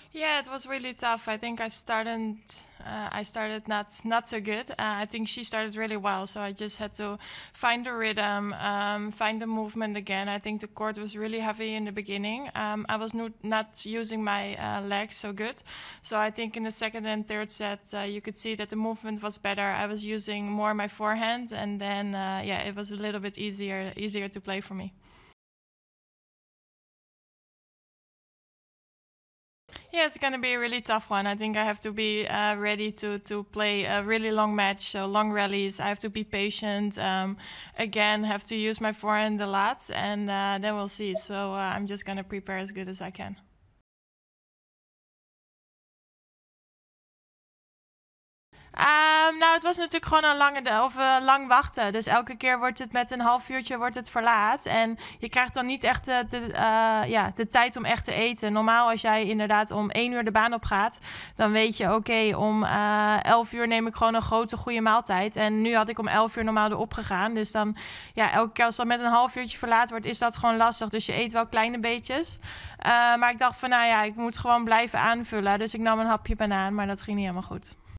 Yeah, it was really tough. I think I started not so good. I think she started really well, so I just had to find the rhythm, find the movement again. I think the court was really heavy in the beginning. I was not using my legs so good, so I think in the second and third set you could see that the movement was better. I was using more my forehand, and then yeah, it was a little bit easier to play for me. Yeah, it's going to be a really tough one. I think I have to be ready to play a really long match, so long rallies. I have to be patient. Again, have to use my forehand a lot, and then we'll see. So I'm just going to prepare as good as I can. Nou, het was natuurlijk gewoon een lang wachten. Dus elke keer wordt het met een half uurtje wordt het verlaat. En je krijgt dan niet echt de tijd om echt te eten. Normaal als jij inderdaad om 1 uur de baan op gaat, dan weet je oké, om 11 uur neem ik gewoon een grote goede maaltijd. En nu had ik om 11 uur normaal erop gegaan. Dus dan, ja, elke keer als dat met een half uurtje verlaat wordt, is dat gewoon lastig. Dus je eet wel kleine beetjes. Maar ik dacht van, nou ja, ik moet gewoon blijven aanvullen. Dus ik nam een hapje banaan, maar dat ging niet helemaal goed.